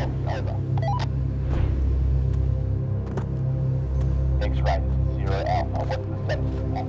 over. X-ray, 0 Alpha. What's the status of that?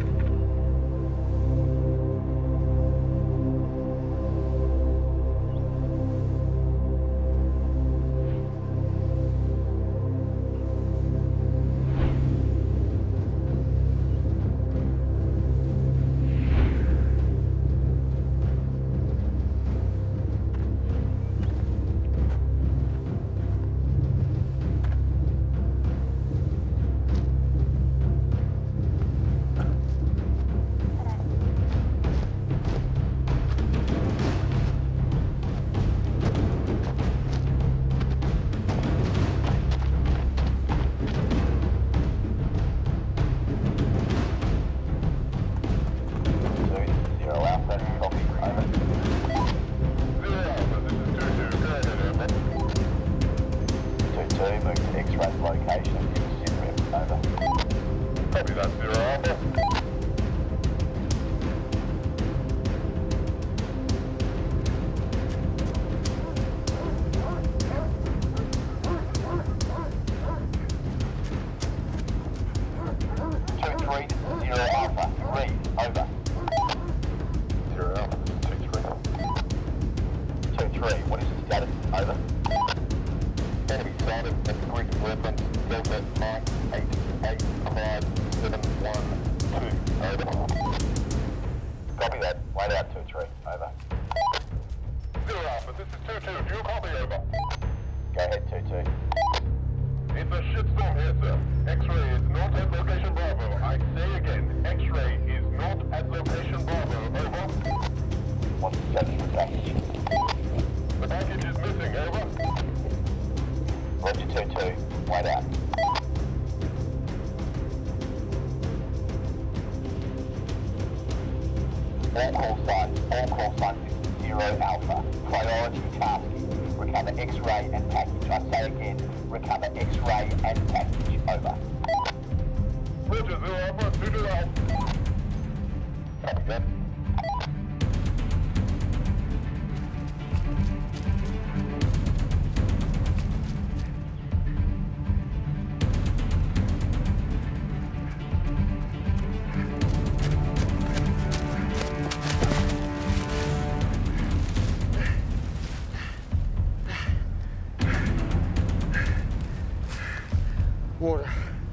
Water.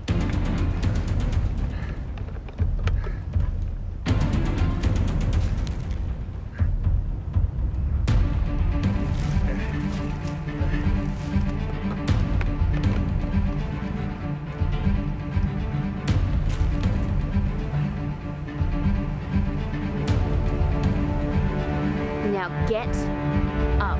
Now get up.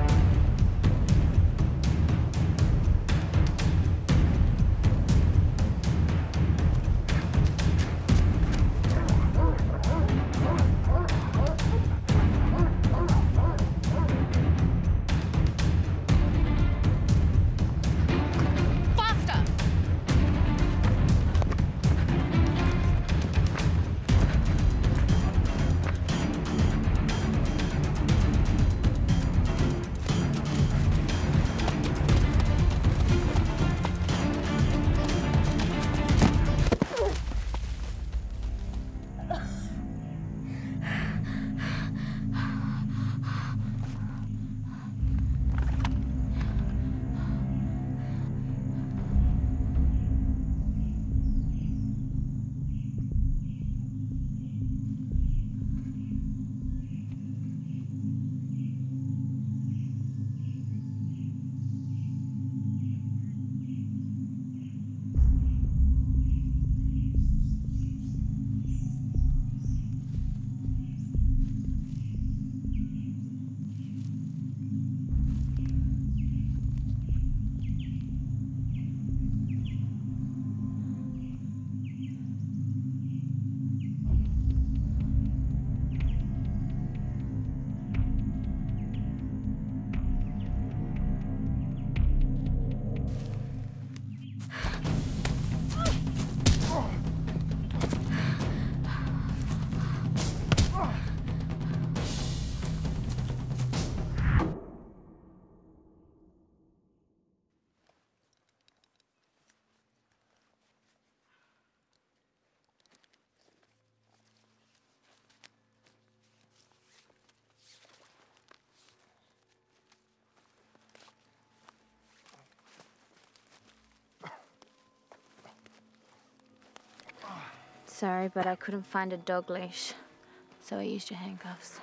Sorry, but I couldn't find a dog leash, so I used your handcuffs.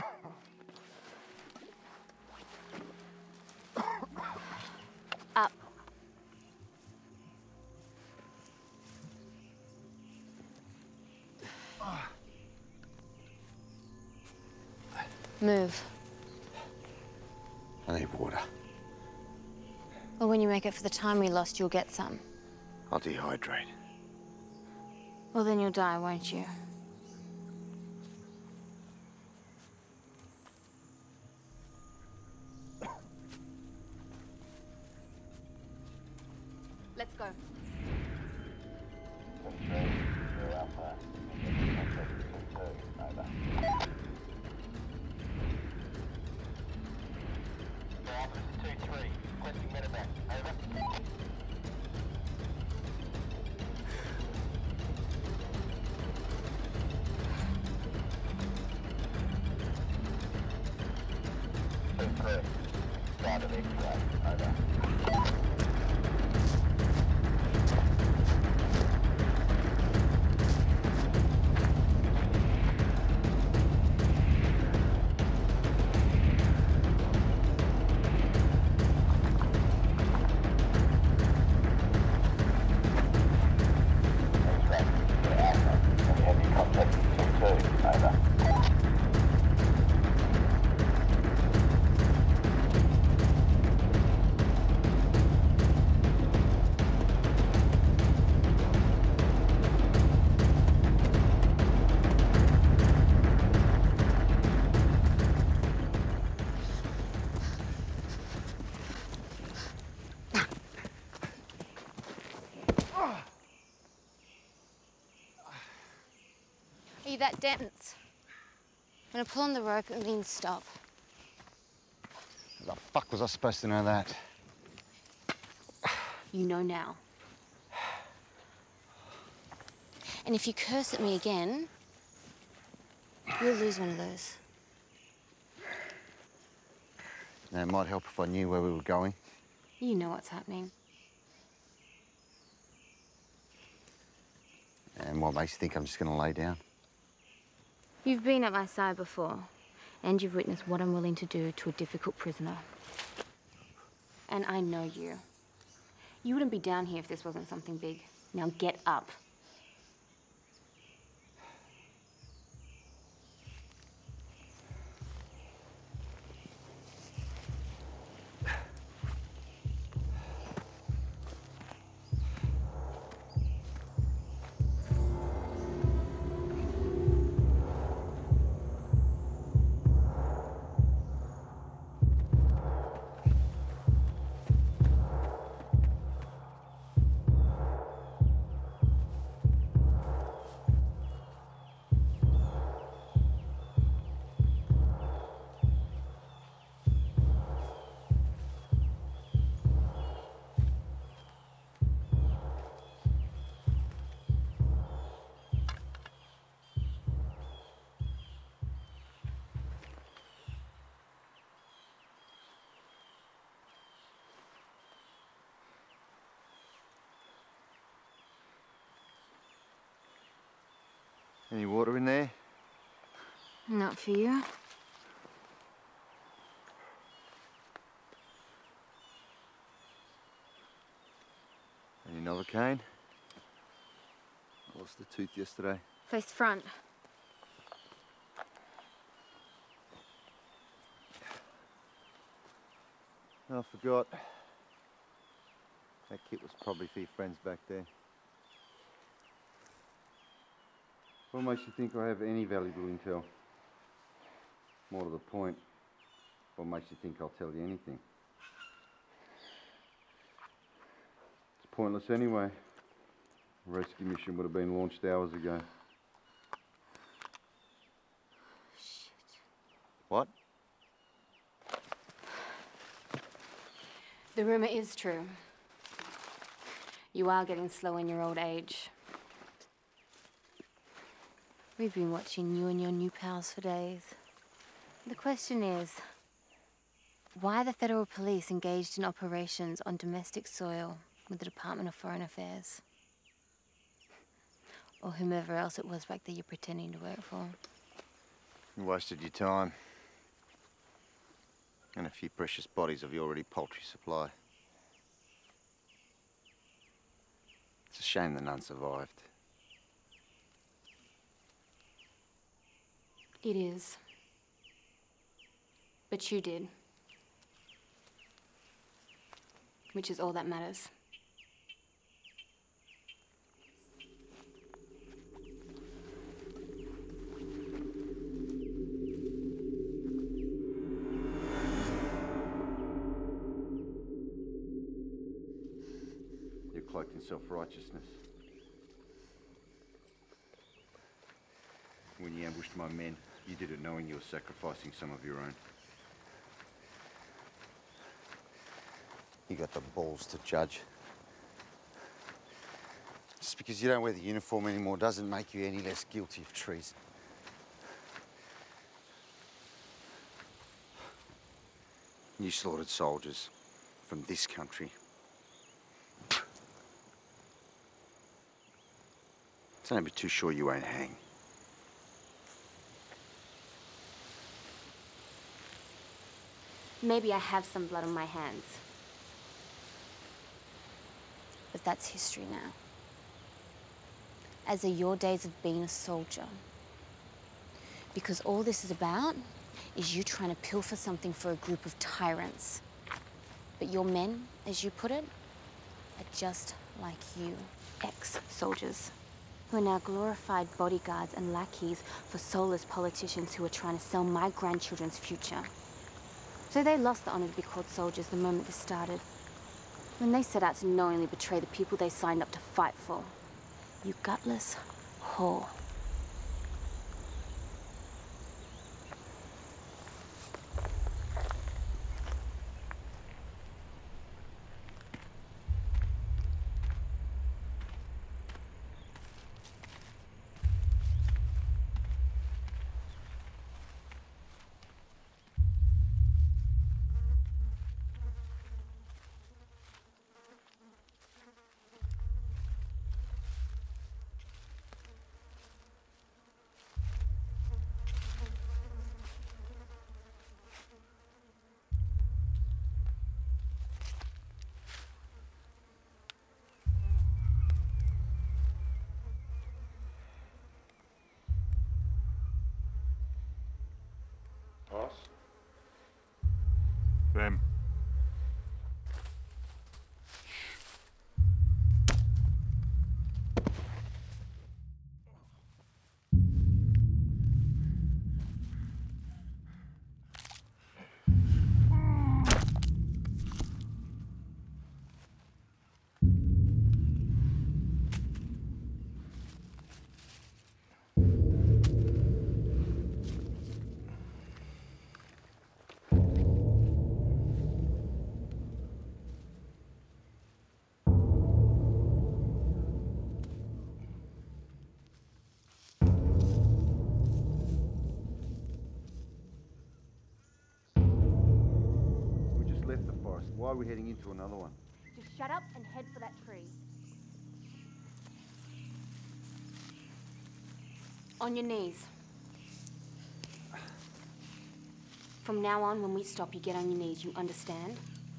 Up. Move. I need water. Well, when you make up for the time we lost, you'll get some. I'll dehydrate. Well, then you'll die, won't you? Let's go. Are you that dense? When I pull on the rope, it means stop. How the fuck was I supposed to know that? You know now. And if you curse at me again, you'll lose one of those. Now, it might help if I knew where we were going. You know what's happening. And what makes you think I'm just going to lay down? You've been at my side before, and you've witnessed what I'm willing to do to a difficult prisoner. And I know you. You wouldn't be down here if this wasn't something big. Now get up. Any water in there? Not for you. Any Novocaine? I lost a tooth yesterday. Face front. Oh, I forgot. That kit was probably for your friends back there. What makes you think I have any valuable intel? More to the point, what makes you think I'll tell you anything? It's pointless anyway. The rescue mission would have been launched hours ago. Shit. What? The rumor is true. You are getting slow in your old age. We've been watching you and your new pals for days. The question is, why the federal police engaged in operations on domestic soil with the Department of Foreign Affairs? Or whomever else it was back there you're pretending to work for. You wasted your time. And a few precious bodies of your already paltry supply. It's a shame that none survived. It is. But you did. Which is all that matters. You're cloaked in self-righteousness. When you ambushed my men, you did it knowing you were sacrificing some of your own. You got the balls to judge. Just because you don't wear the uniform anymore doesn't make you any less guilty of treason. You slaughtered soldiers from this country. Don't be too sure you won't hang. Maybe I have some blood on my hands. But that's history now. As are your days of being a soldier. Because all this is about is you trying to pilfer something for a group of tyrants. But your men, as you put it, are just like you, ex-soldiers, who are now glorified bodyguards and lackeys for soulless politicians who are trying to sell my grandchildren's future. So they lost the honor to be called soldiers the moment this started. When they set out to knowingly betray the people they signed up to fight for. You gutless whore. Them. Why are we heading into another one? Just shut up and head for that tree. On your knees. From now on, when we stop, you get on your knees, you understand?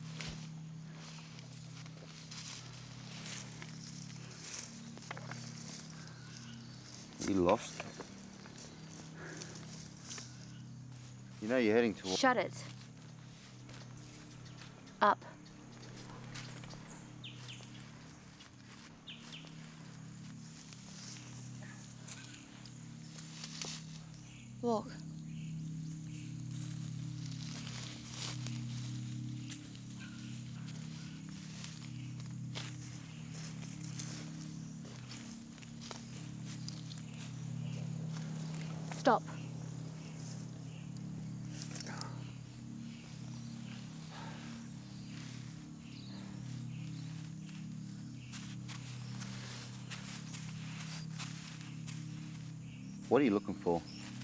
You lost? You know you're heading towards... Shut it. Up. Walk. Stop. What are you looking for?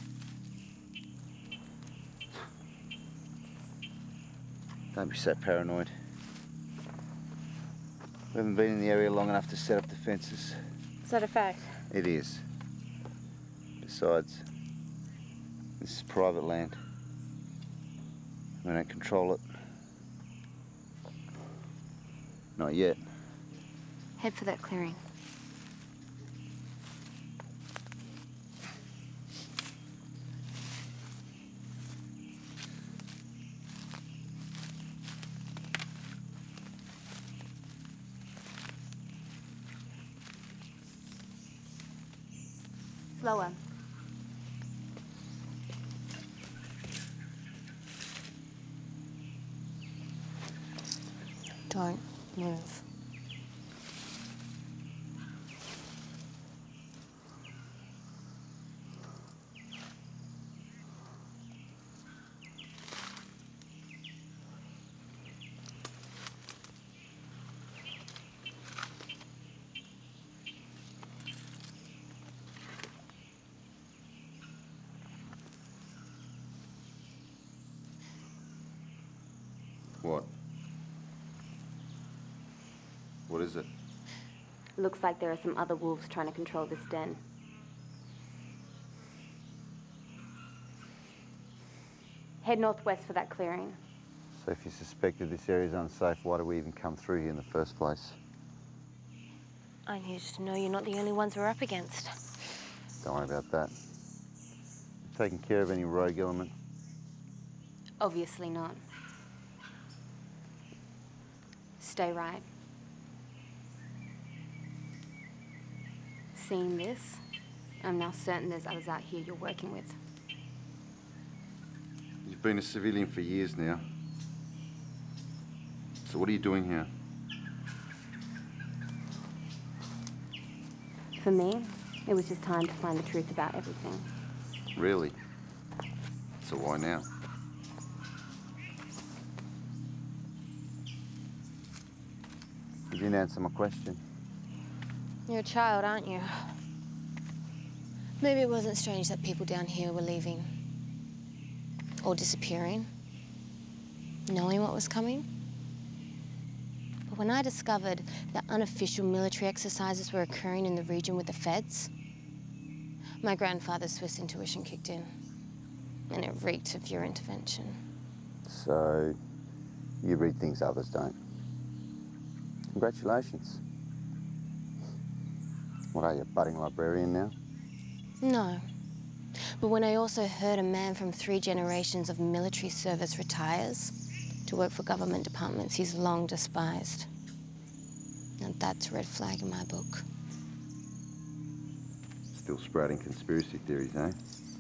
Don't be so paranoid. We haven't been in the area long enough to set up defenses. Is that a fact? It is. Besides, this is private land. We don't control it. Not yet. Head for that clearing. Slower. Don't move. What? What is it? Looks like there are some other wolves trying to control this den. Head northwest for that clearing. So if you suspected this area's unsafe, why do we even come through here in the first place? I needed to know you're not the only ones we're up against. Don't worry about that. Taking care of any rogue element? Obviously not. Stay right. Seeing this, I'm now certain there's others out here you're working with. You've been a civilian for years now. So what are you doing here? For me, it was just time to find the truth about everything. Really? So why now? You didn't answer my question. You're a child, aren't you? Maybe it wasn't strange that people down here were leaving. Or disappearing. Knowing what was coming. But when I discovered that unofficial military exercises were occurring in the region with the feds, my grandfather's Swiss intuition kicked in. And it reeked of your intervention. So, you read things others don't. Congratulations. What are you, a budding librarian now? No. But when I also heard a man from 3 generations of military service retires to work for government departments he's long despised. And that's a red flag in my book. Still sprouting conspiracy theories, eh?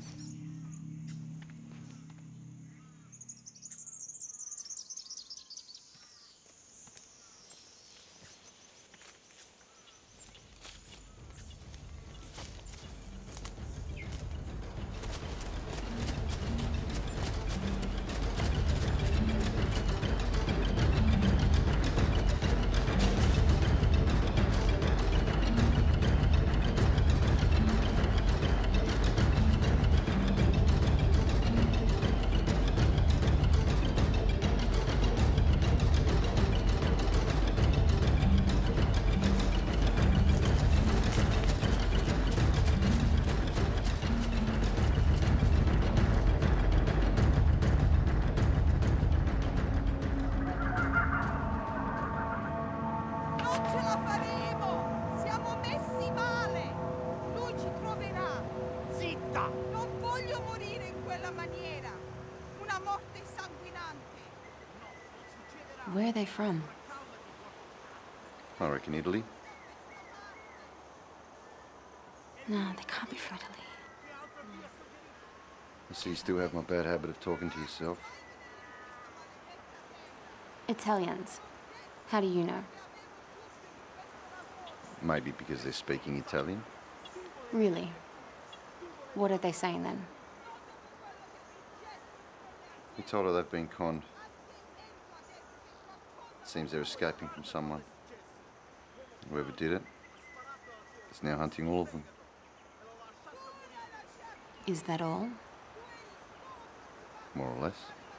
Where are they from? I reckon Italy. No, they can't be from Italy. I see you still have my bad habit of talking to yourself. Italians. How do you know? Maybe because they're speaking Italian. Really? What are they saying then? You told her they've been conned. Seems they're escaping from someone. Whoever did it is now hunting all of them. Is that all? More or less.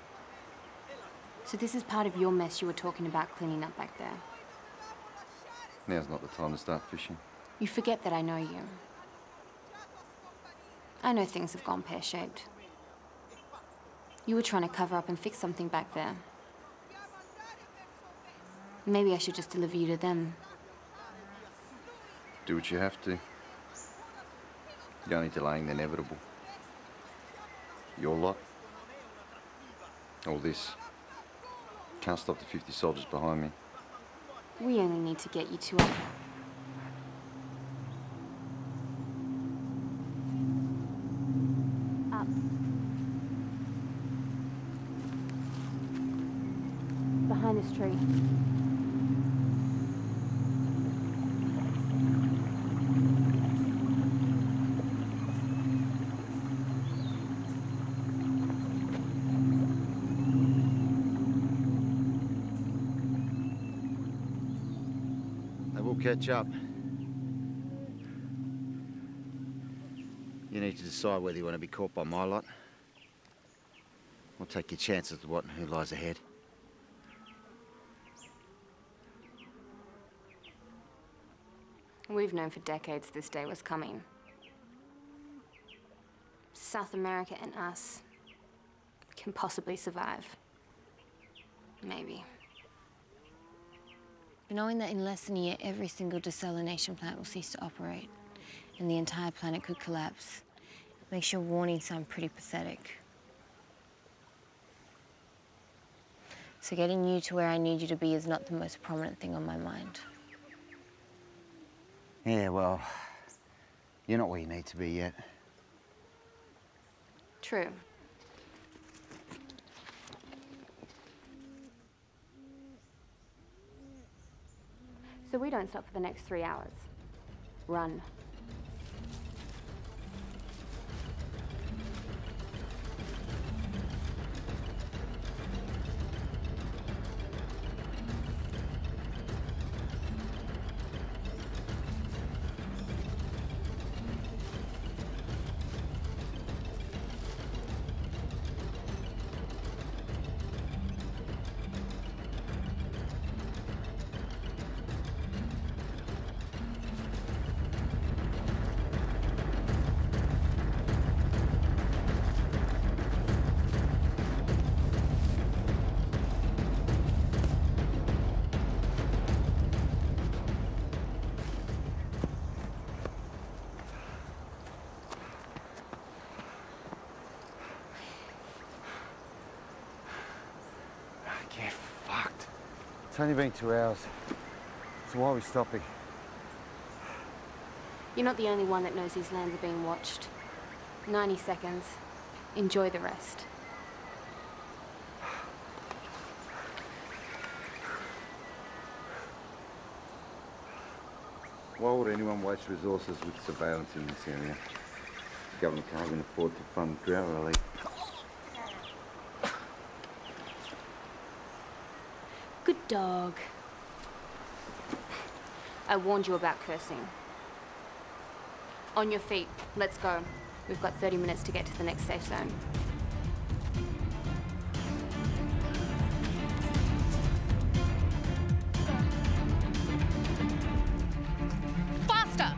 So this is part of your mess you were talking about cleaning up back there? Now's not the time to start fishing. You forget that I know you. I know things have gone pear-shaped. You were trying to cover up and fix something back there. Maybe I should just deliver you to them. Do what you have to. You're only delaying the inevitable. Your lot. All this. Can't stop the 50 soldiers behind me. We only need to get you to up. Up. Behind this tree. Catch up. You need to decide whether you want to be caught by my lot or take your chances with what and who lies ahead. We've known for decades this day was coming. South America and us can possibly survive. Maybe. Knowing that in less than a year, every single desalination plant will cease to operate and the entire planet could collapse makes your warning sound pretty pathetic. So getting you to where I need you to be is not the most prominent thing on my mind. Yeah, well, you're not where you need to be yet. True. So we don't stop for the next 3 hours. Run. It's only been 2 hours. So why are we stopping? You're not the only one that knows these lands are being watched. 90 seconds. Enjoy the rest. Why would anyone waste resources with surveillance in this area? The government can't even afford to fund drought relief. Good dog. I warned you about cursing. On your feet. Let's go. We've got 30 minutes to get to the next safe zone. Faster!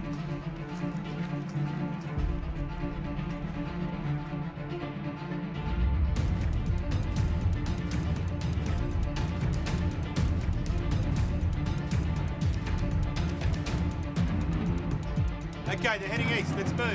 Okay, they're heading east. Let's move.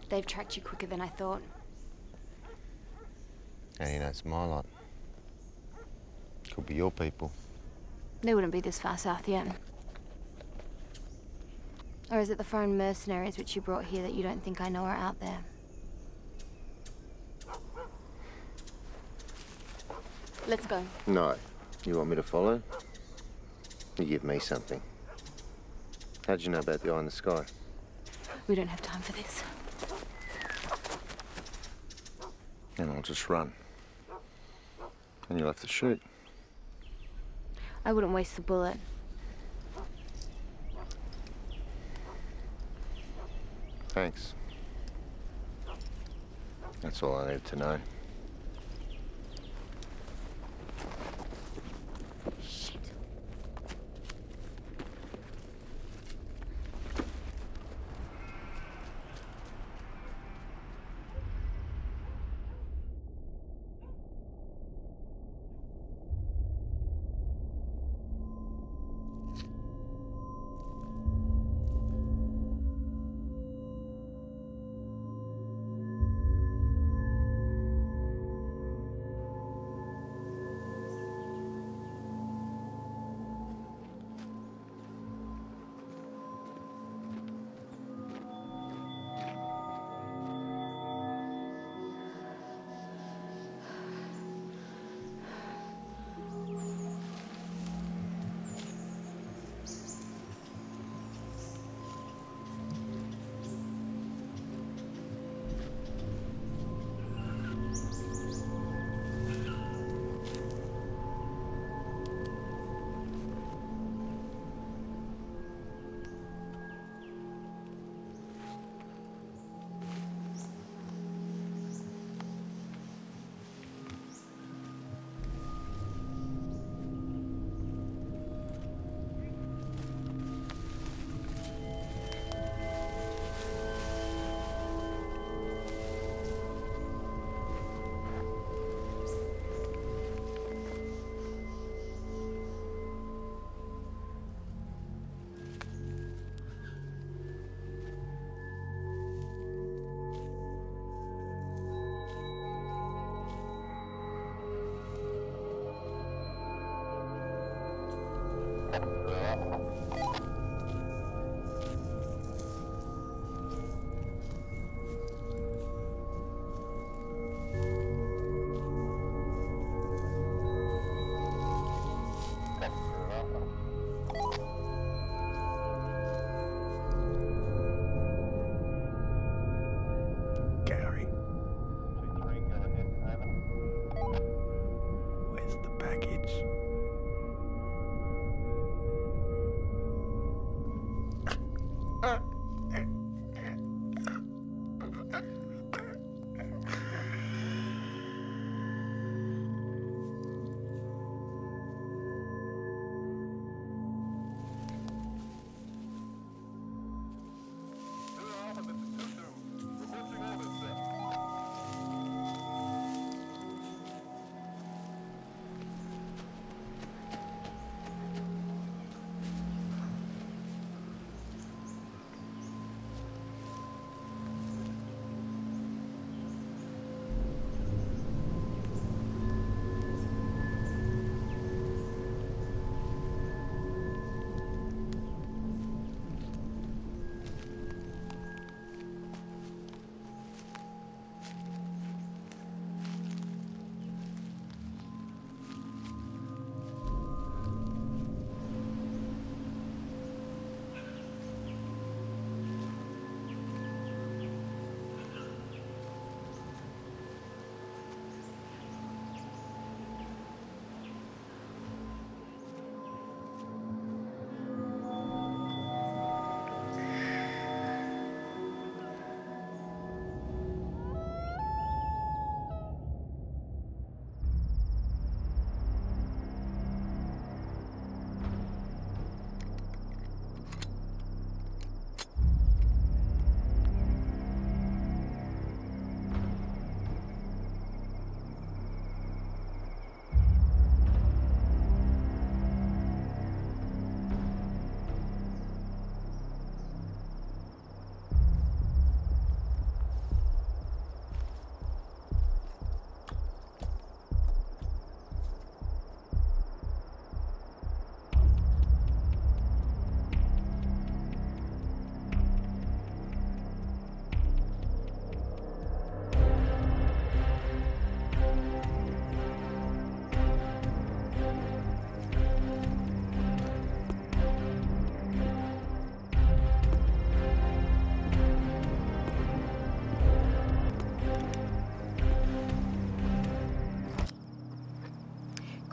They've tracked you quicker than I thought. And you know, it's my lot. Could be your people. They wouldn't be this far south yet. Or is it the foreign mercenaries which you brought here that you don't think I know are out there? Let's go. No. You want me to follow? You give me something. How'd you know about the eye in the sky? We don't have time for this. Then I'll just run. And you'll have to shoot. I wouldn't waste the bullet. Thanks. That's all I need to know.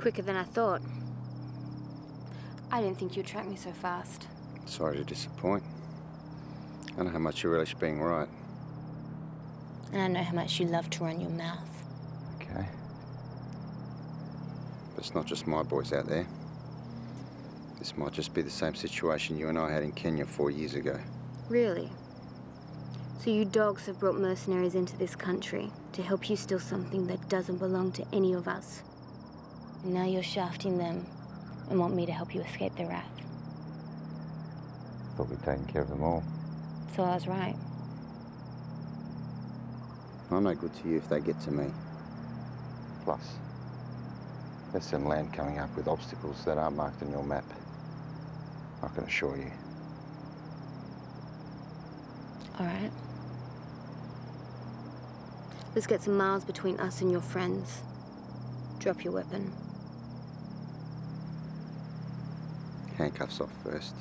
Quicker than I thought. I didn't think you'd track me so fast. Sorry to disappoint. I know how much you relish being right. And I know how much you love to run your mouth. Okay. But it's not just my boys out there. This might just be the same situation you and I had in Kenya 4 years ago. Really? So you dogs have brought mercenaries into this country to help you steal something that doesn't belong to any of us. And now you're shafting them and want me to help you escape their wrath. Thought we'd taken care of them all. So I was right. I'm no good to you if they get to me. Plus, there's some land coming up with obstacles that aren't marked on your map. I can assure you. All right. Let's get some miles between us and your friends. Drop your weapon. Handcuffs off first.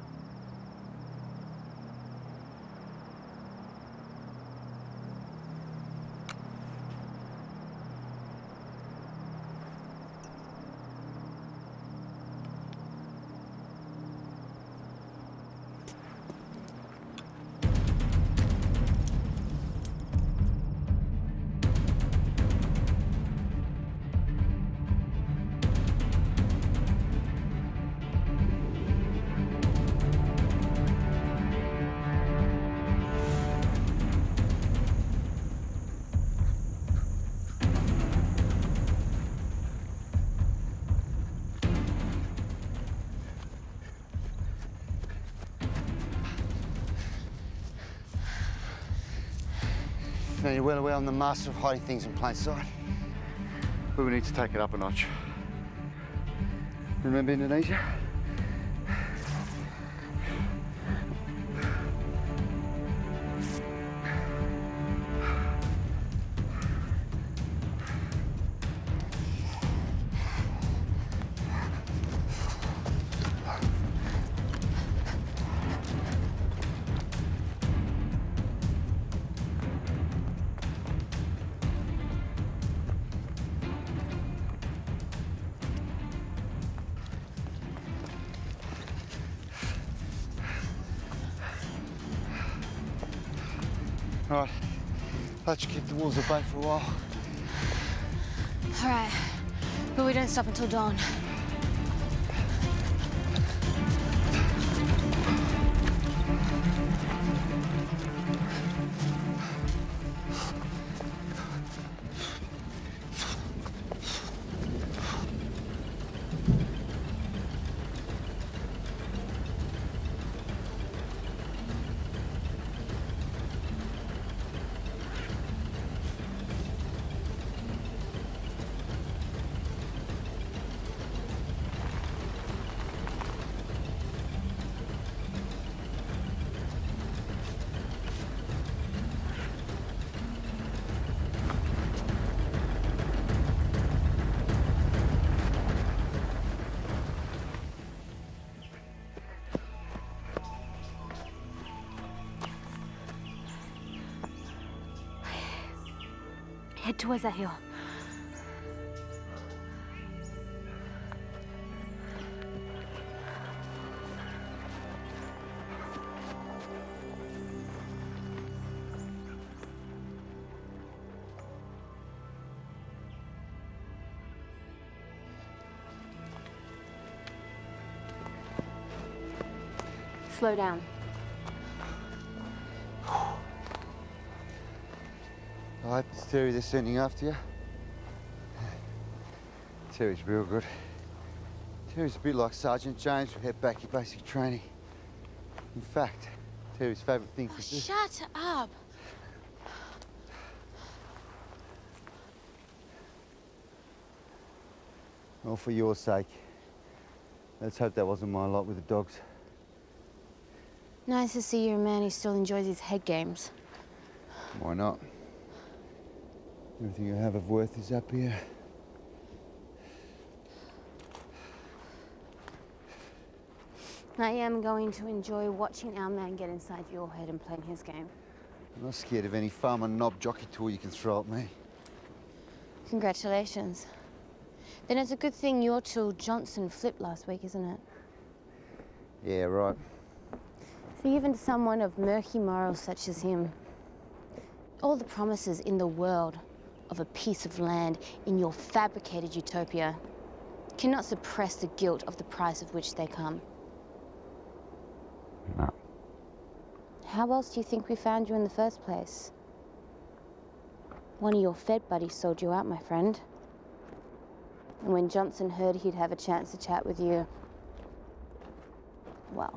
Now you're well aware I'm the master of hiding things in plain sight. But we need to take it up a notch. Remember Indonesia? All right, let you keep the wolves at bay for a while. All right. But we don't stop until dawn. Head towards that hill. Slow down. I hope it's Terry they're sending after you. Terry's real good. Terry's a bit like Sergeant James who had back your basic training. In fact, Terry's favourite thing to do... Shut up! Well, for your sake. Let's hope that wasn't my lot with the dogs. Nice to see you're a man who still enjoys his head games. Why not? Everything I have of worth is up here. I am going to enjoy watching our man get inside your head and playing his game. I'm not scared of any farmer knob jockey tool you can throw at me. Congratulations. Then it's a good thing your till Johnson flipped last week, isn't it? Yeah, right. See, even to someone of murky morals such as him, all the promises in the world of a piece of land in your fabricated utopia cannot suppress the guilt of the price of which they come. No. How else do you think we found you in the first place? One of your Fed buddies sold you out, my friend. And when Johnson heard he'd have a chance to chat with you, well,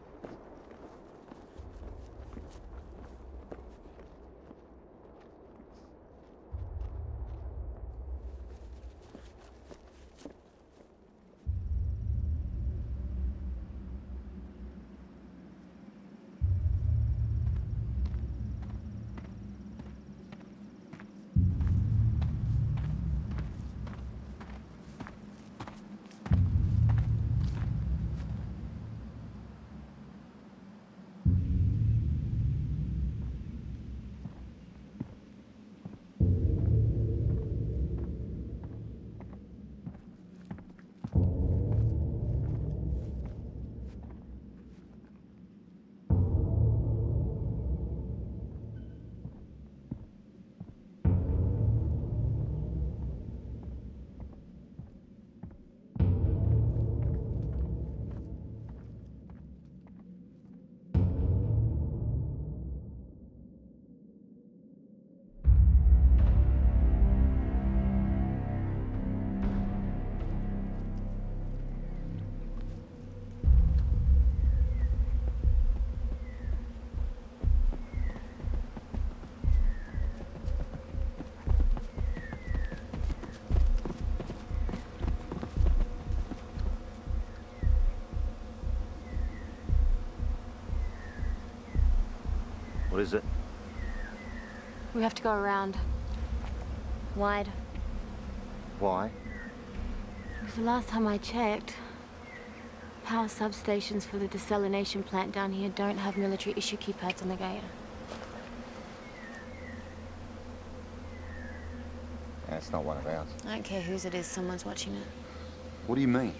What is it? we have to go around. Wide. Why? Because the last time I checked, power substations for the desalination plant down here don't have military issue keypads on the gate. That's not one of ours. I don't care whose it is, someone's watching it. What do you mean?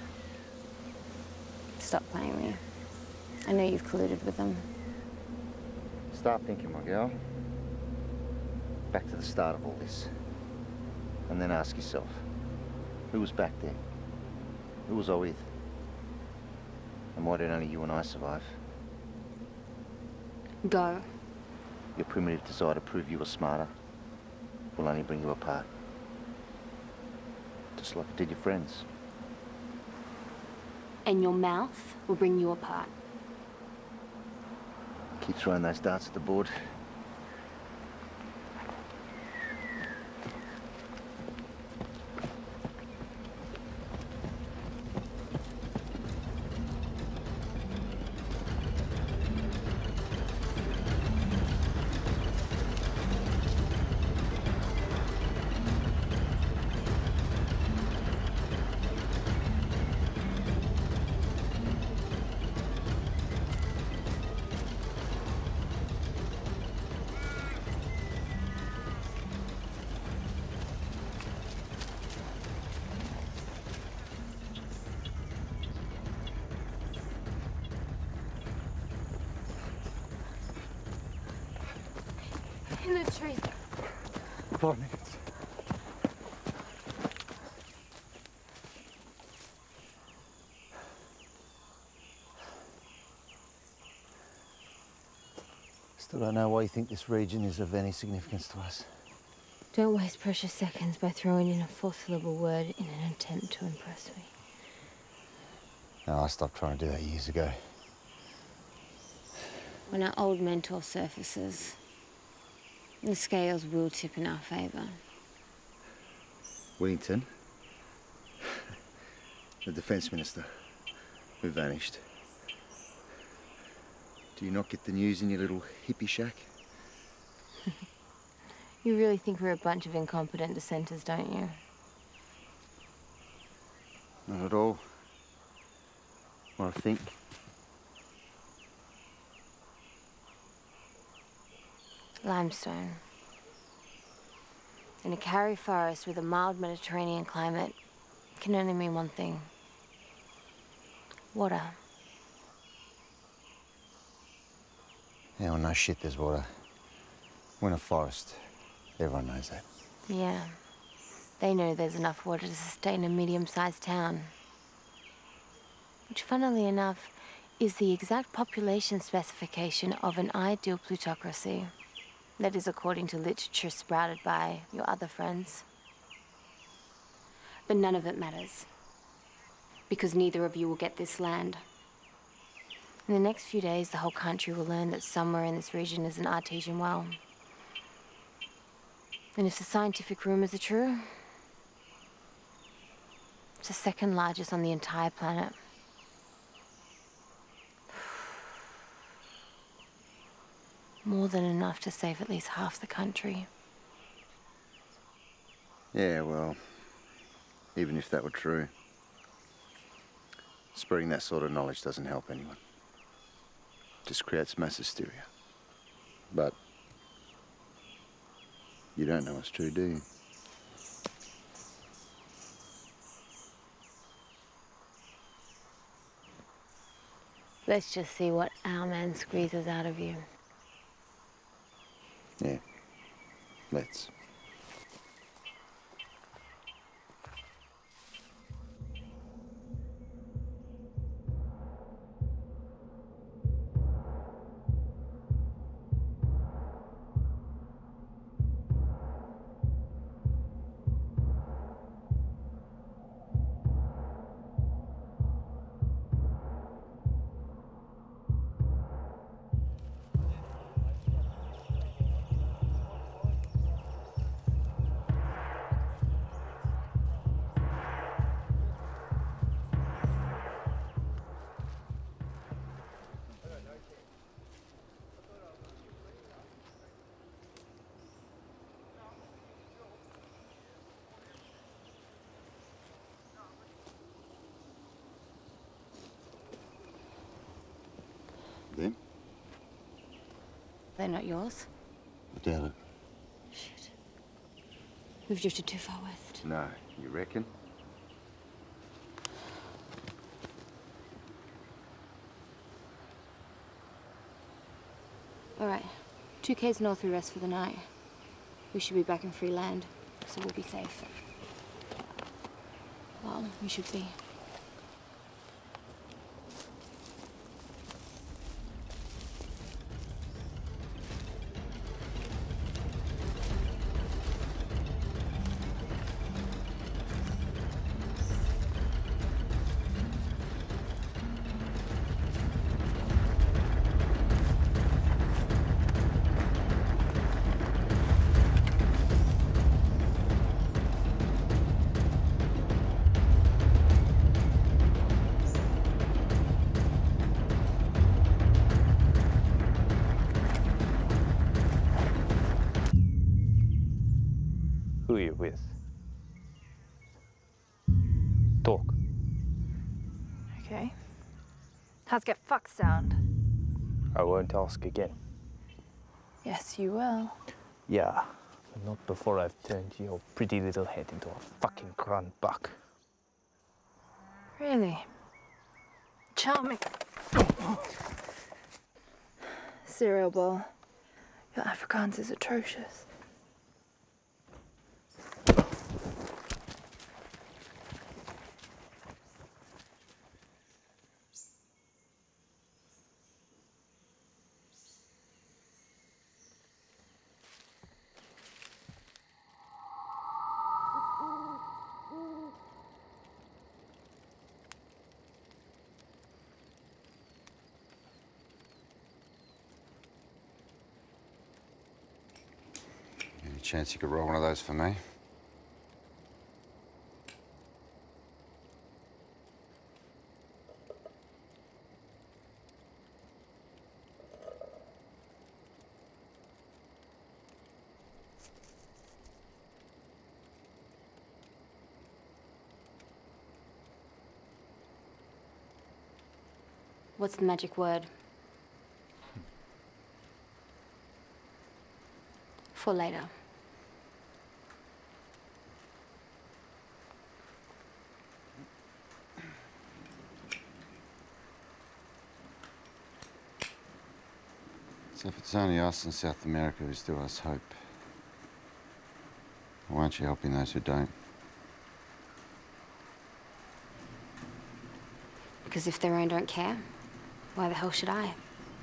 Stop playing me. I know you've colluded with them. Start thinking, my girl. Back to the start of all this. And then ask yourself, who was back there? Who was I with? And why did only you and I survive? Go. Your primitive desire to prove you were smarter will only bring you apart. Just like it did your friends. And your mouth will bring you apart. Keep throwing those darts at the board. In the trees. 5 minutes. Still don't know why you think this region is of any significance to us. Don't waste precious seconds by throwing in a four-syllable word in an attempt to impress me. No, I stopped trying to do that years ago. When our old mentor surfaces, the scales will tip in our favour. Whittington, the defence minister, who vanished. Do you not get the news in your little hippie shack? You really think we're a bunch of incompetent dissenters, don't you? Not at all. Or I think. Limestone. In a Carry forest with a mild Mediterranean climate, can only mean one thing. Water. Yeah, well, no shit, there's water. We're in a forest. Everyone knows that. Yeah. They know there's enough water to sustain a medium-sized town. Which, funnily enough, is the exact population specification of an ideal plutocracy. That is according to literature sprouted by your other friends. But none of it matters. Because neither of you will get this land. In the next few days, the whole country will learn that somewhere in this region is an artesian well. And if the scientific rumors are true, it's the second largest on the entire planet. More than enough to save at least half the country. Yeah, well, even if that were true, spreading that sort of knowledge doesn't help anyone. Just creates mass hysteria. But you don't know what's true, do you? Let's just see what our man squeezes out of you. Yeah, let's. Them? They're not yours? I doubt it. Shit. We've drifted too far west. No, you reckon? All right. 2K's north, we rest for the night. We should be back in free land, so we'll be safe. Well, we should be. Who are you with? Talk. Okay. How's get fucked sound? I won't ask again. Yes, you will. Yeah, but not before I've turned your pretty little head into a fucking grunt buck. Really? Charming. Cereal bowl. Your Afrikaans is atrocious. Any chance you could roll one of those for me? What's the magic word? For later. So if it's only us in South America who still has hope, why aren't you helping those who don't? Because if their own don't care, why the hell should I?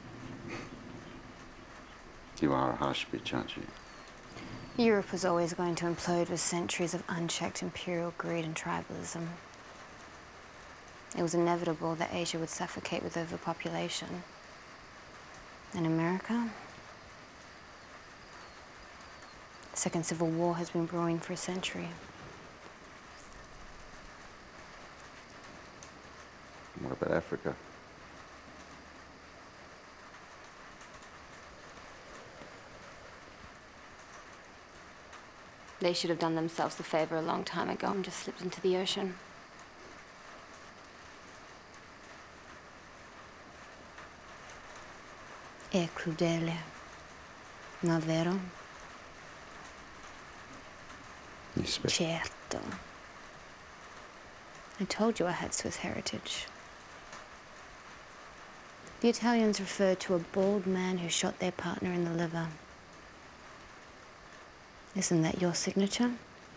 You are a harsh bitch, aren't you? Europe was always going to implode with centuries of unchecked imperial greed and tribalism. It was inevitable that Asia would suffocate with overpopulation. And America? The Second Civil War has been brewing for a century. What about Africa? They should have done themselves the favor a long time ago and just slipped into the ocean. È crudele, non vero? You speak. Certo. I told you I had Swiss heritage. The Italians referred to a bald man who shot their partner in the liver. Isn't that your signature?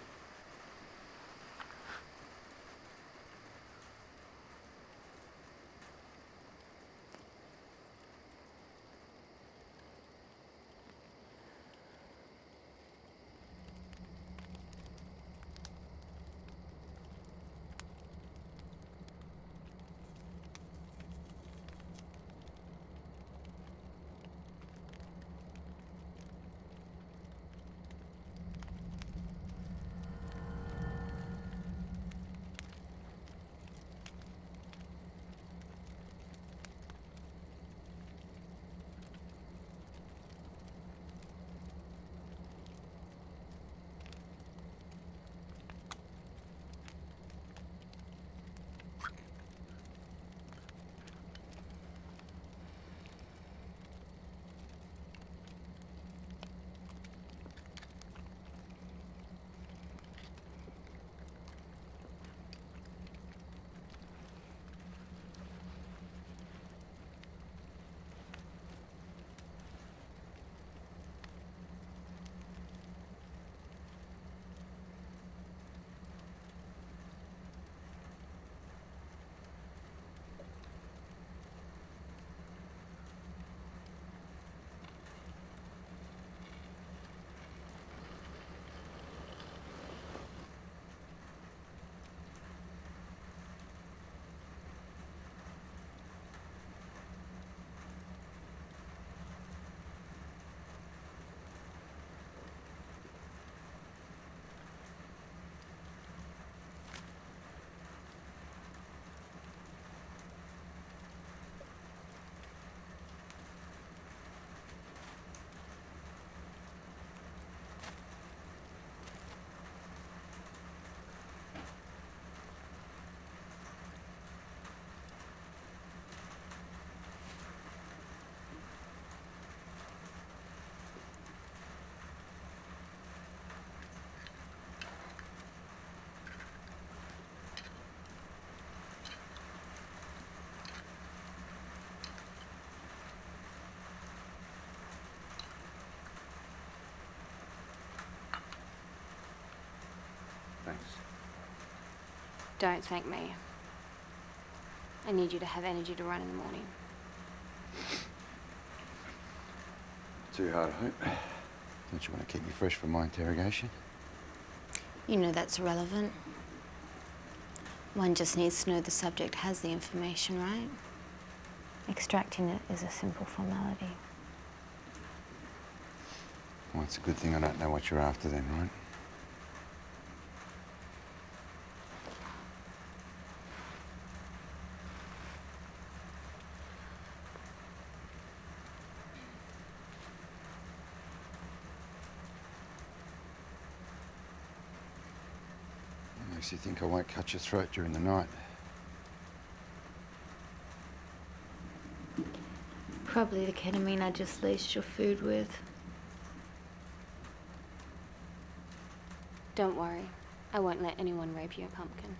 Thanks. Don't thank me. I need you to have energy to run in the morning. Too hard, I hope. Don't you want to keep me fresh for my interrogation? You know that's irrelevant. One just needs to know the subject has the information, right? Extracting it is a simple formality. Well, it's a good thing I don't know what you're after then, right? Makes you think I won't cut your throat during the night. Probably the ketamine I just laced your food with. Don't worry. I won't let anyone rape your pumpkin.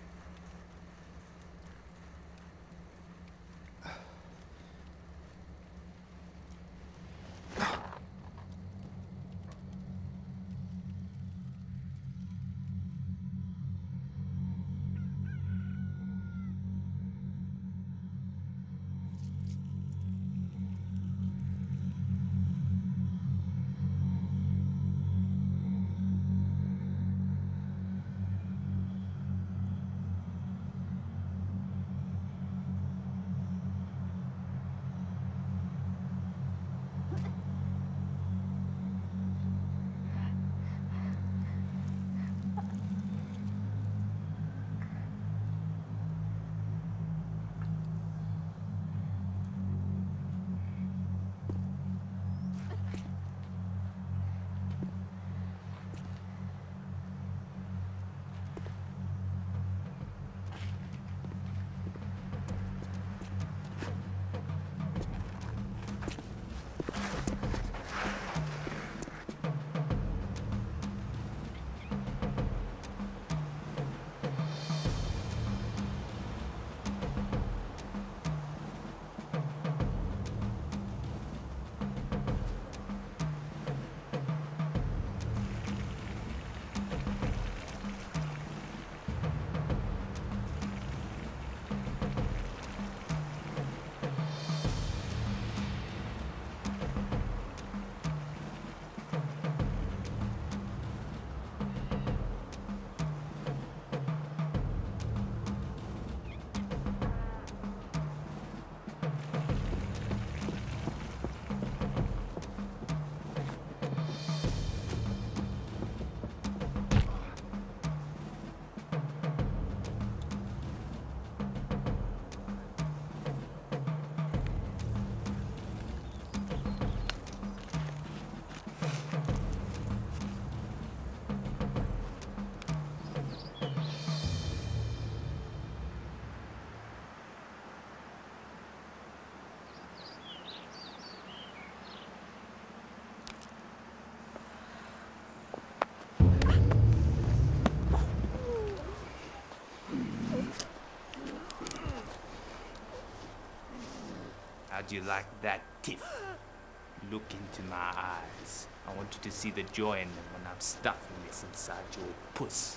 you like that, Tiff? Look into my eyes. I want you to see the joy in them when I'm stuffing this inside your puss.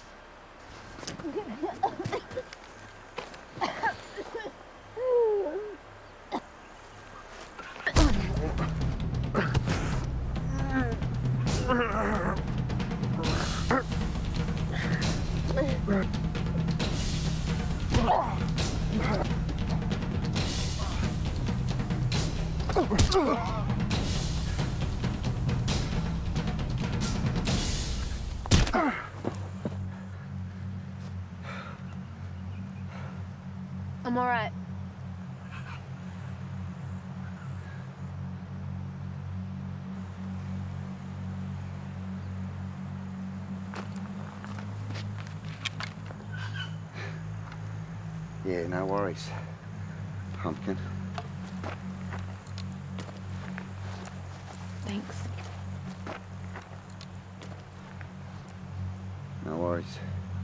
I'm all right. Yeah, no worries, pumpkin. Thanks. No worries.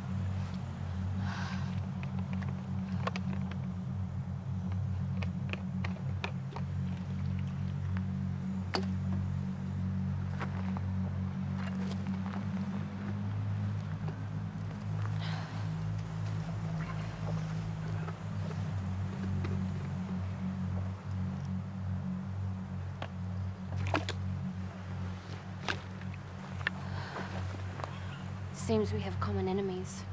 Seems we have common enemies.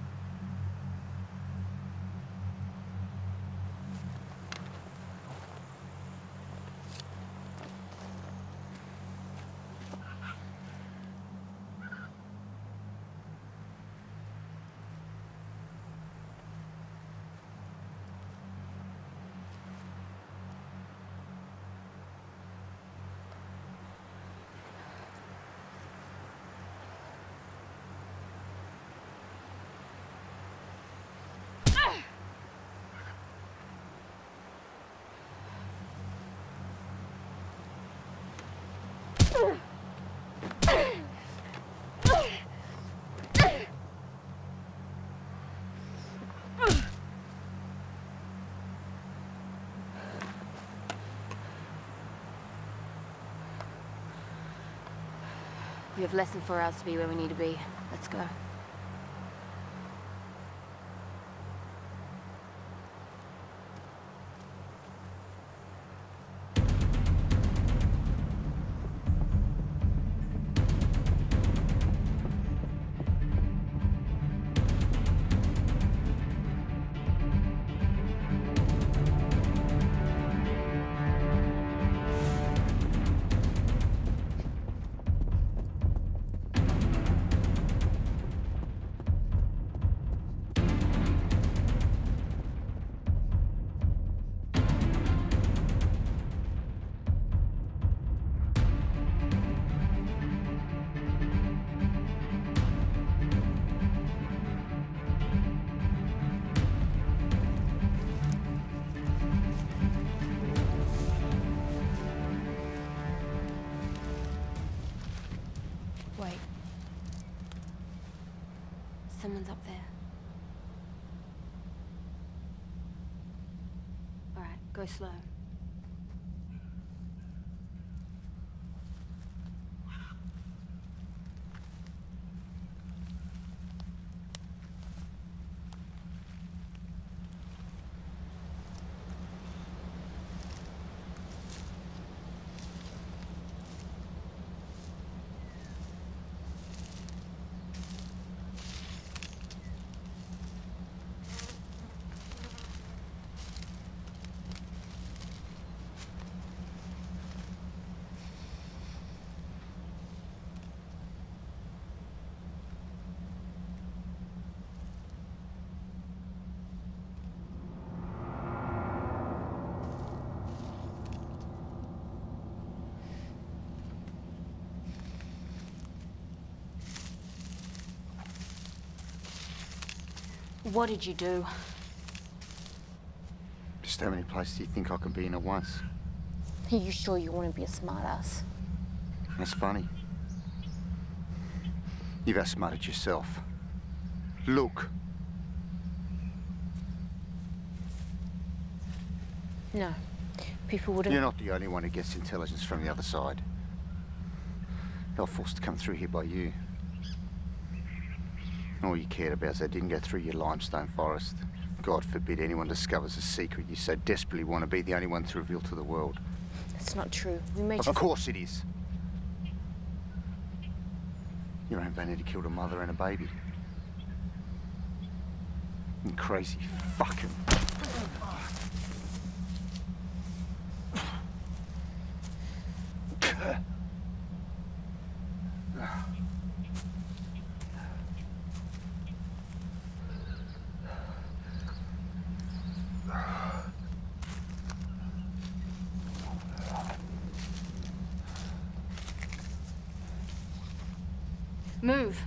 We have less than 4 hours to be where we need to be. Let's go. Wait. Someone's up there. All right, go slow. What did you do? Just how many places do you think I can be in at once? Are you sure you want to be a smartass? That's funny. You've outsmarted yourself. Look. No. People wouldn't... You're not the only one who gets intelligence from the other side. They were forced to come through here by you. All you cared about is they didn't go through your limestone forest. God forbid anyone discovers a secret you so desperately want to be the only one to reveal to the world. It's not true. We made Of course it is. Your own vanity killed a mother and a baby. You crazy fucking... Move.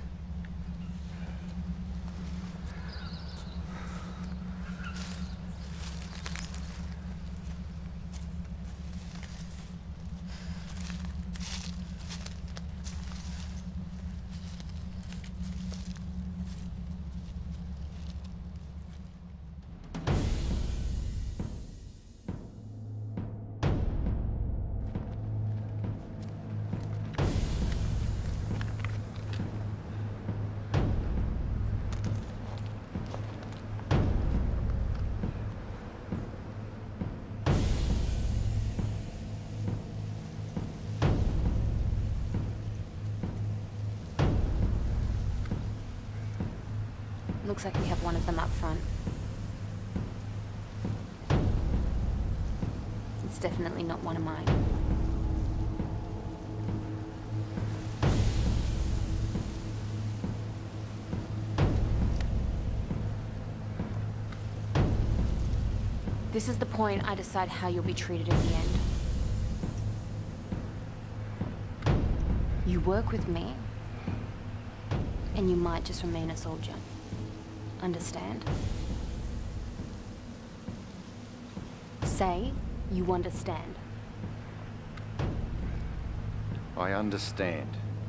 Looks like we have one of them up front. It's definitely not one of mine. This is the point I decide how you'll be treated in the end. You work with me, and you might just remain a soldier. Understand? Say you understand. I understand.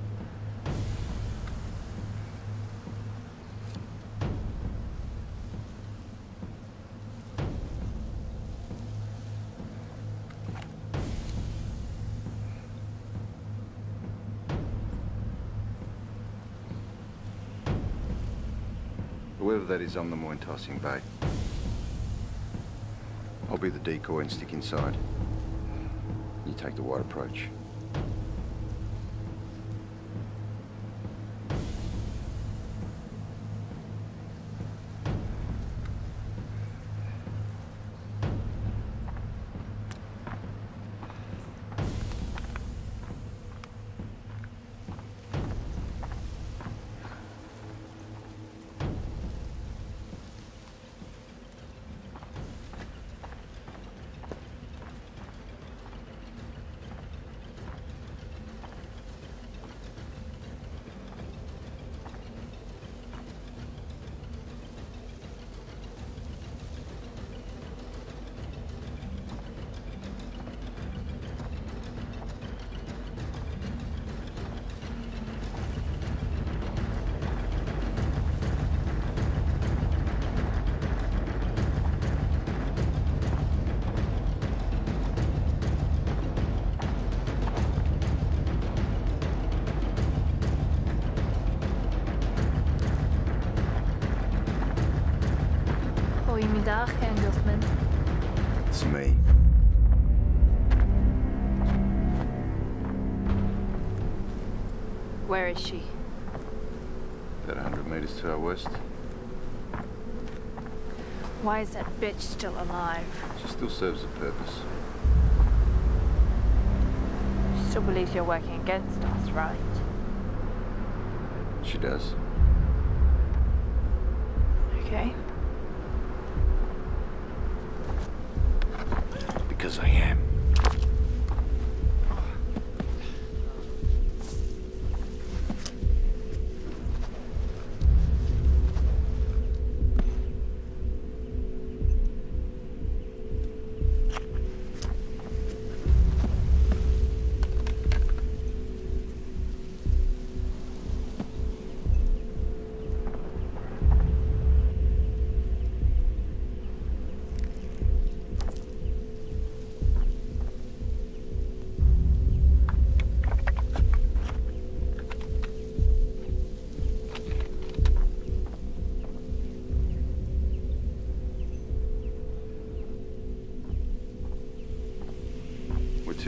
Whoever that is on the more enticing bait. I'll be the decoy and stick inside. You take the wide approach. Goedemiddag, Engelsman. It's me. Where is she? About 100 meters to our west. Why is that bitch still alive? She still serves a purpose. She still believes you're working against us, right? She does. Okay. Because I am.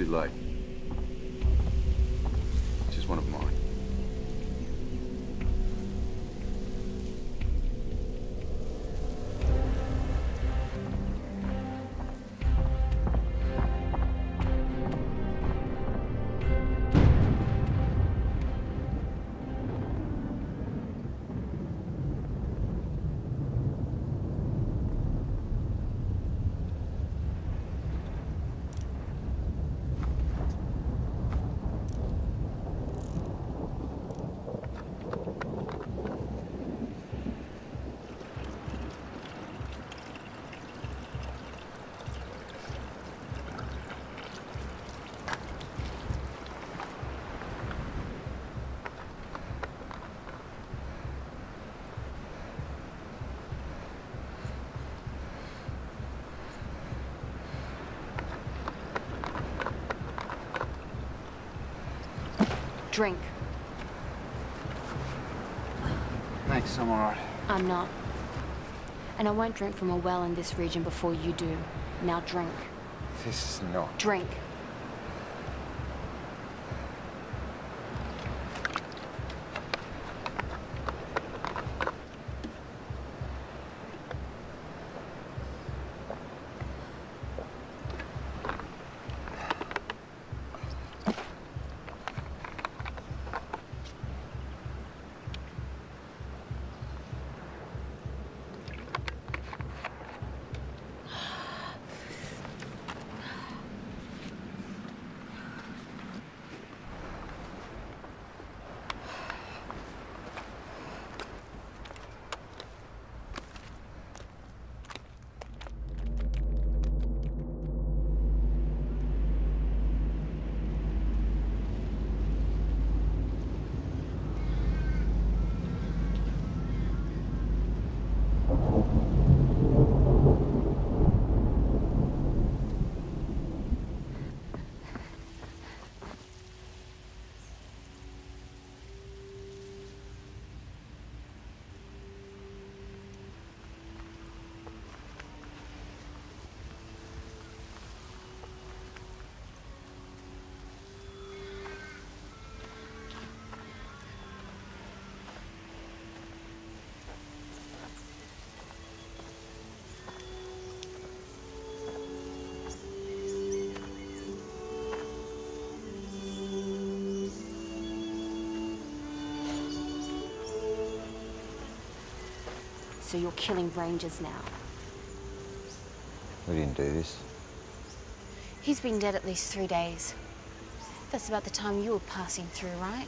too late. She's one of mine. Drink. Thanks, I'm alright. I'm not. And I won't drink from a well in this region before you do. Now drink. This is not. Drink. So you're killing rangers now. We didn't do this. He's been dead at least 3 days. That's about the time you were passing through, right?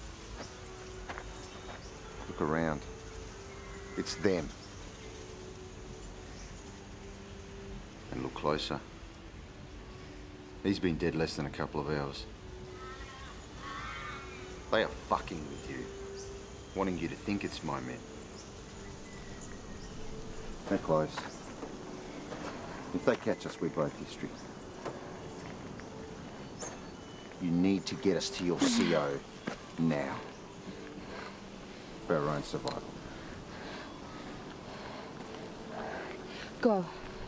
Look around. It's them. And look closer. He's been dead less than a couple of hours. They are fucking with you, wanting you to think it's my men. They're close. If they catch us, we're both history. You need to get us to your CO now. For our own survival. Go.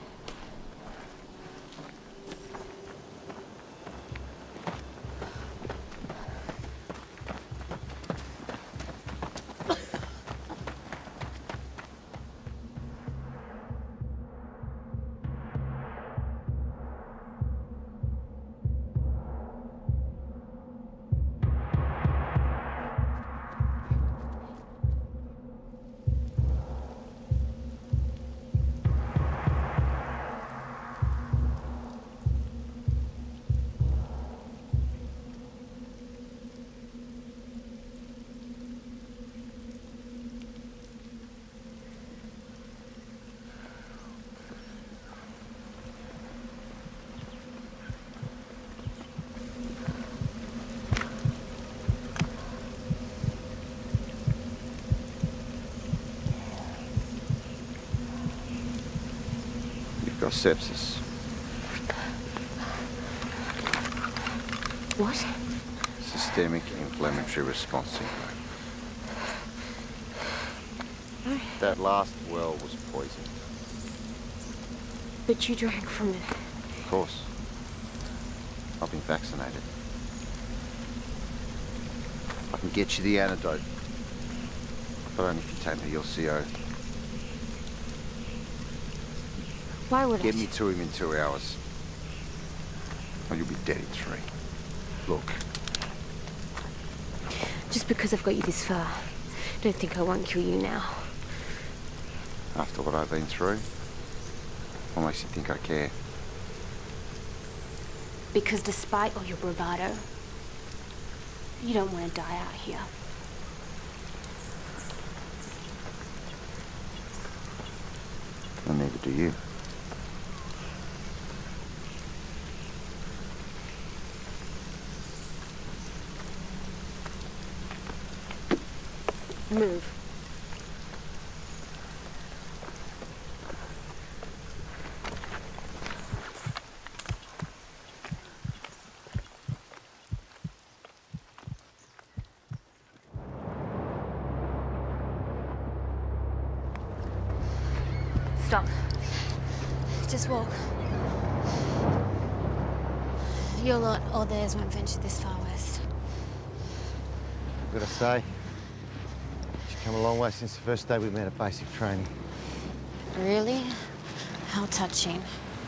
Got sepsis. What? Systemic inflammatory response syndrome. That last well was poisoned. But you drank from it. Of course. I've been vaccinated. I can get you the antidote. But only if you take me to your CO. Why would Get I? me to him in 2 hours. Or you'll be dead in 3. Look. Just because I've got you this far, don't think I won't kill you now. After what I've been through, what makes you think I care? Because despite all your bravado, you don't want to die out here. And neither do you. Move. Stop. Just walk. Your lot or theirs won't venture this far west. I've got to say, she's come a long way since the first day we met at basic training. Really? How touching.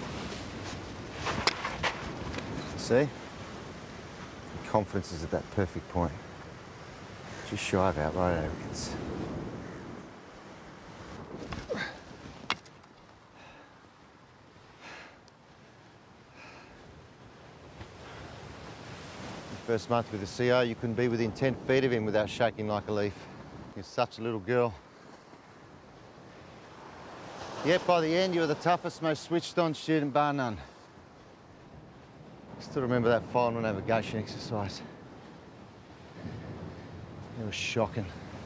See? Confidence is at that perfect point. Just shy of outright arrogance. First month with the CO, you couldn't be within 10 feet of him without shaking like a leaf. You're such a little girl. Yet by the end, you were the toughest, most switched-on student, bar none. I still remember that final navigation exercise. It was shocking.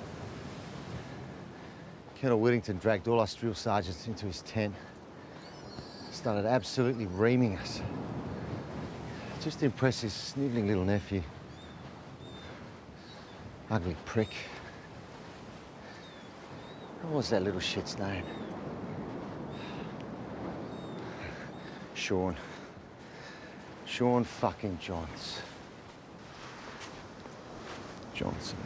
Colonel Whittington dragged all us drill sergeants into his tent. Started absolutely reaming us. Just to impress his snivelling little nephew. Ugly prick. What was that little shit's name? Sean. Sean fucking Johns. Johnson.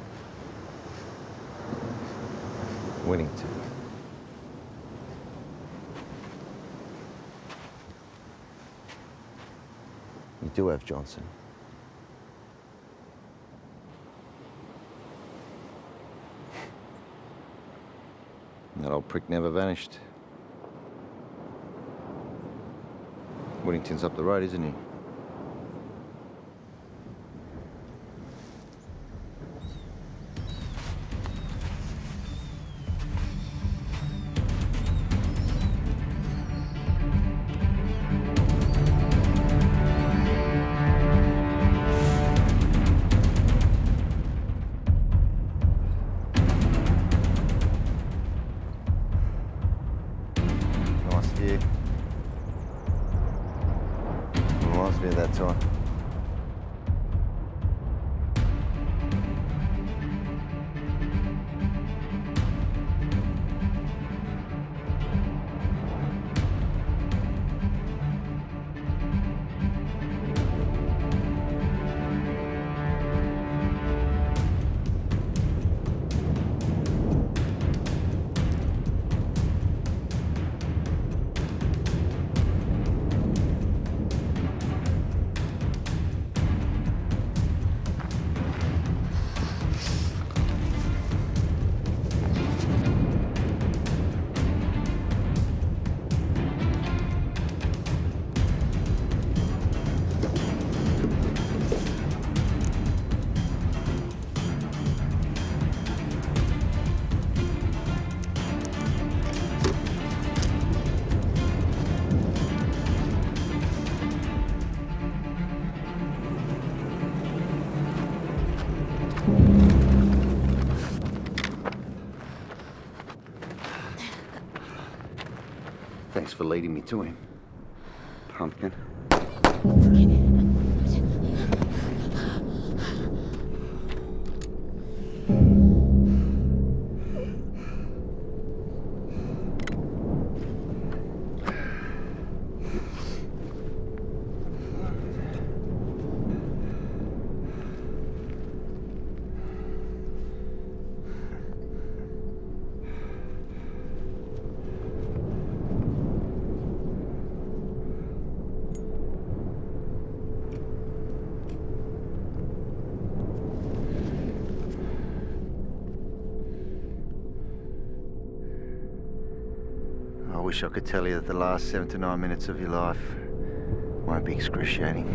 Whittington. You do have Johnson. That old prick never vanished. Whittington's up the road, isn't he? Thanks for leading me to him, pumpkin. wish I could tell you that the last 7 to 9 minutes of your life won't be excruciating.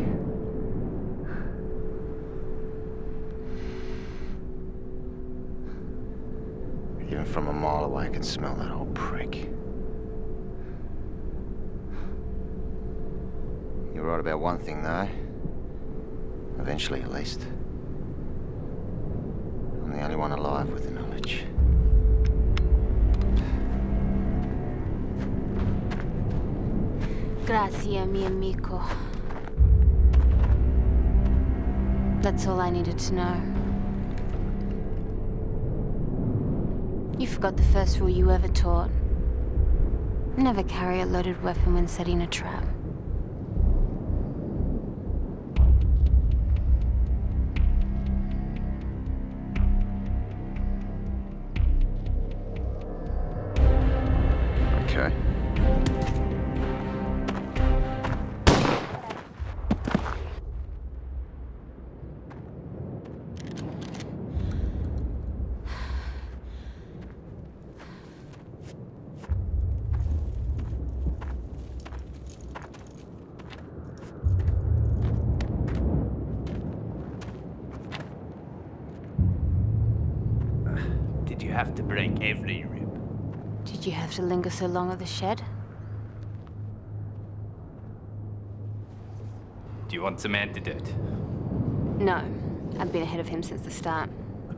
Even from a mile away, I can smell that old prick. You're right about one thing, though. Eventually, at least. I'm the only one alive with the knowledge. Grazie, mi amico. That's all I needed to know. You forgot the first rule you ever taught. Never carry a loaded weapon when setting a trap. Okay. Did you have to break every rib? Did you have to linger so long at the shed? Do you want some antidote? No. I've been ahead of him since the start.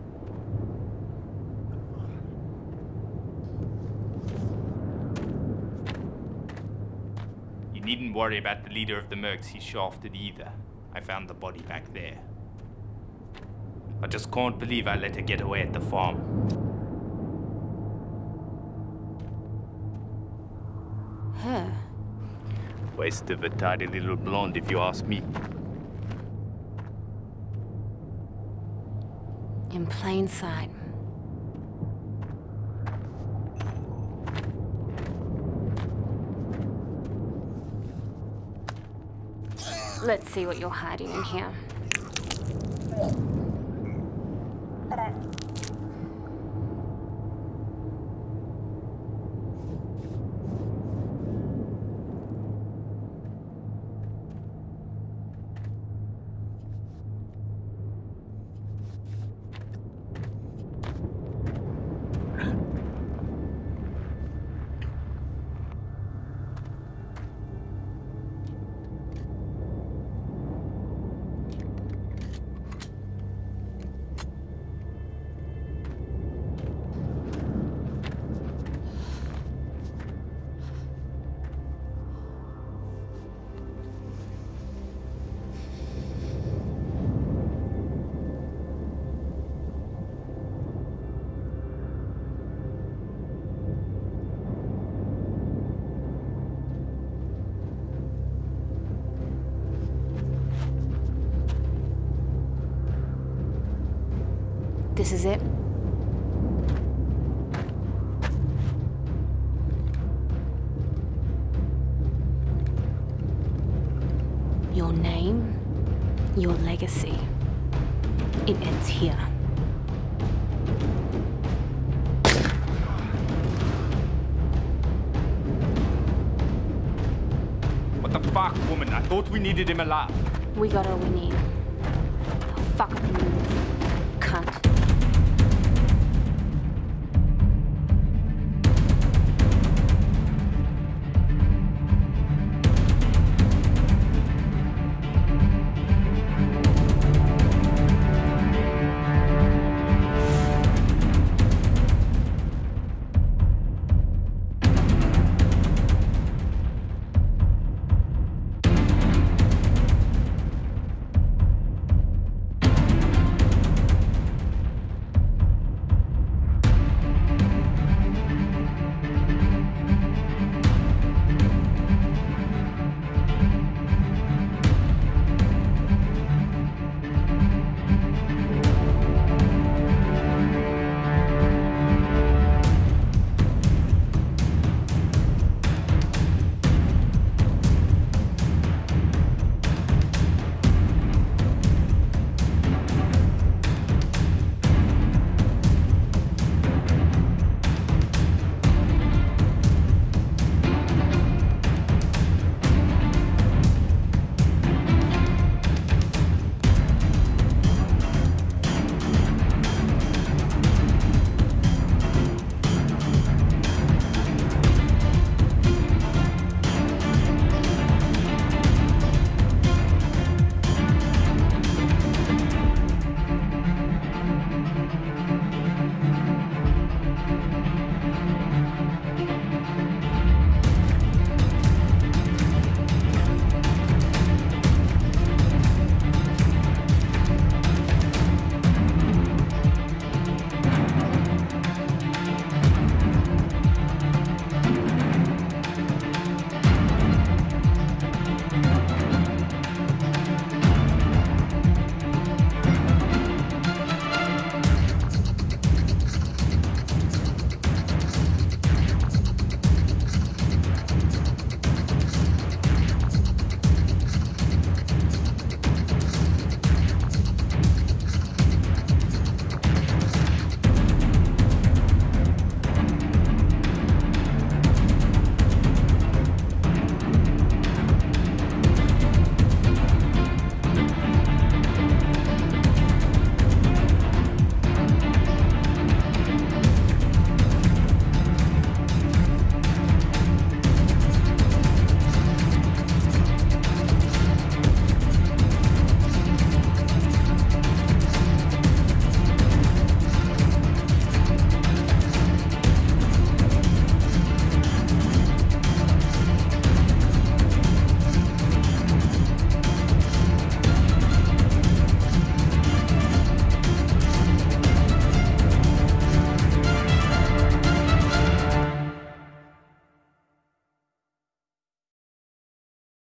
You needn't worry about the leader of the mercs he shafted either. I found the body back there. I just can't believe I let her get away at the farm. Her? Waste of a tidy little blonde, if you ask me. In plain sight. Let's see what you're hiding in here. This is it? Your name, your legacy. It ends here. What the fuck, woman? I thought we needed him alive. We got all we need. I'll fuck up the